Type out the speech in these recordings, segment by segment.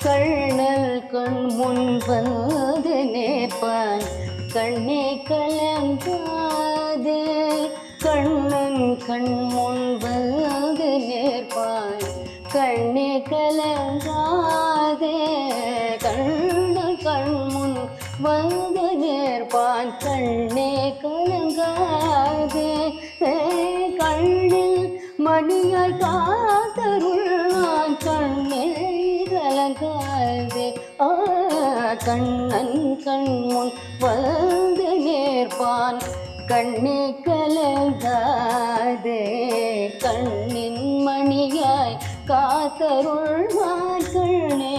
கண்ணல் கண் முன் வந்து நேர்ப்பான் கண்ணே கலங்காதே கண்ணன் கண் முன் வந்து நேர்ப்பான் கண்ணே கலங்காதே கண்ணன் கண் முன் வந்து நேர்ப்பான் கண்ணே கலங்காதே கண்ணில் மணியாய் காத்தருள்வான் கண்ணே கலங்காதே கண்ணன் கண் முன் வந்து நேர்ப்பான் கண்ணே கலங்காதே கண்ணின் மணியாய் காத்தருள்வான் கண்ணே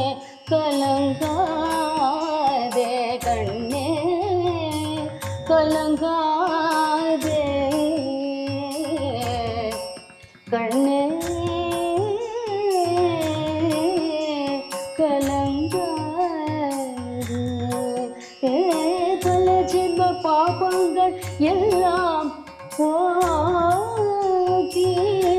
கலங்காதே கண்ணே கலங்காதே கண்ணே கலங்காதே பல ஜென்ம பாபங்கள் எல்லாம் போகி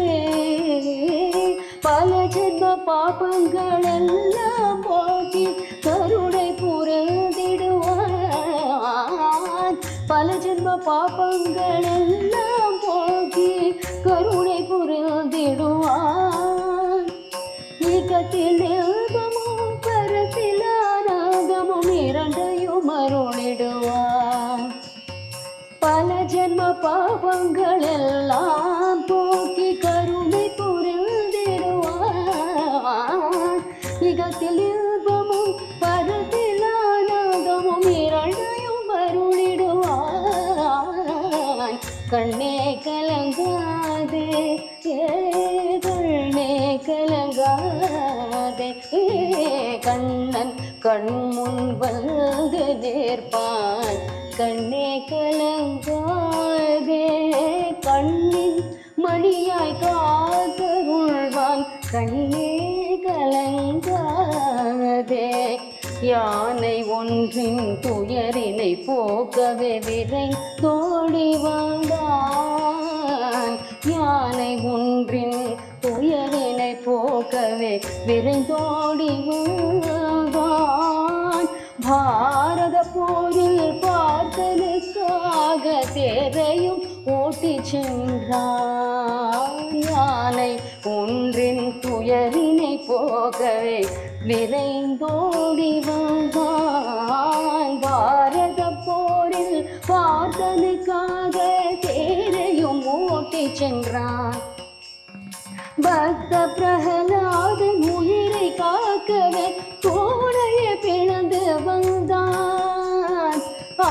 பல ஜென்ம பாபங்கள் எல்லாம் போகி கருணை புரிந்திடுவான் பல ஜென்ம பாபங்கள் எல்லாம் போகி கருணை புரிந்திடுவான் இகத்தில் இன்பமும் பரத்தில் ஆனந்தமும் இரண்டையும் அருளிடுவான் பல ஜென்ம பாவங்கள் எல்லாம் போக்கி கருணை புரிந்திடுவான் இகத்தில் இன்பமும் பரத்தில் ஆனந்தமும் இரண்டையும் அருளிடுவான் கண்ணே கலங்காதே கண்ணே கலங்காதே கண்ணன் கண் முன் வந்து நேர்ப்பான் கண்ணே கலங்காதே கண்ணின் மணியாய் காத்தருள்வான் கண்ணே கலங்காதே யானை ஒன்றின் துயரினை போக்கவே விரைந்தோடி வந்தான் யானை ஒன்றின் துயரினை போக்கவே விரைந்தோடி வந்தான் பாரத போரில் பார்த்தனுக்காக தேரையும் ஓட்டி சென்றான் யானை ஒன்றின் துயரினை போகவே விரைந்தோடி வந்தான் பாரத போரில் பார்த்தனுக்காக தேரையும் ஓட்டி சென்றான் பக்த பிரகலாதன் உயிரை காக்கவே தோளையை பிளந்து வந்தான்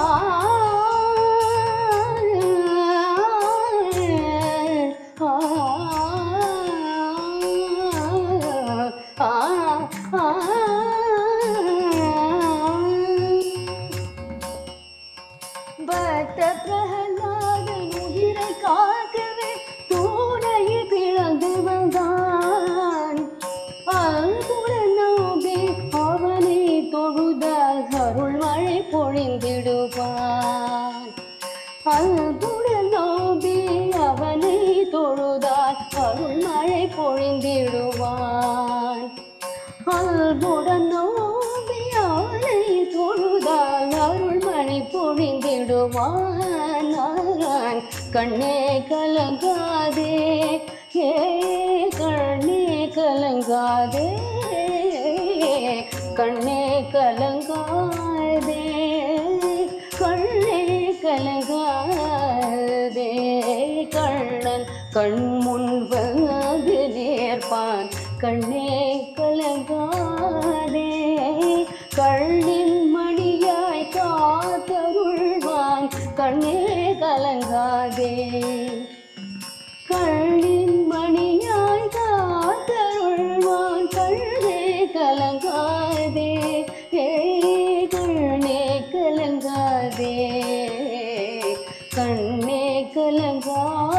பக்த பிரகலாதன் உயிரை காக்கவே தோளையை பிளந்து வந்தான் அன்புடன் நம்பி அவனை தொழுதால் அருள் மழை பொழிந்திடுவான் அன்புடன் நம்பி அவனை தொழுதால் அருள் மழை பொழிந்திடுவான் அன்புடன் நம்பி அவனை தொழுதால் அருள் மழை பொழிந்திடுவான் கண்ணே கலங்காதே கண்ணே கலங்காதே கண்ணே கலங்காதே கண்ணே கலங்காதே கண்ணன் கண் முன் வந்து நேர்ப்பான் கண்ணே கலங்காதே கண்ணின் மணியாய் காத்தருள்வான் கண்ணே கலங்காதே கண்ணின் மணியாய் காத்தருள்வான் கண்ணே கலங்காதே கண்ணே கலங்காதே கண்ணே கலங்காதே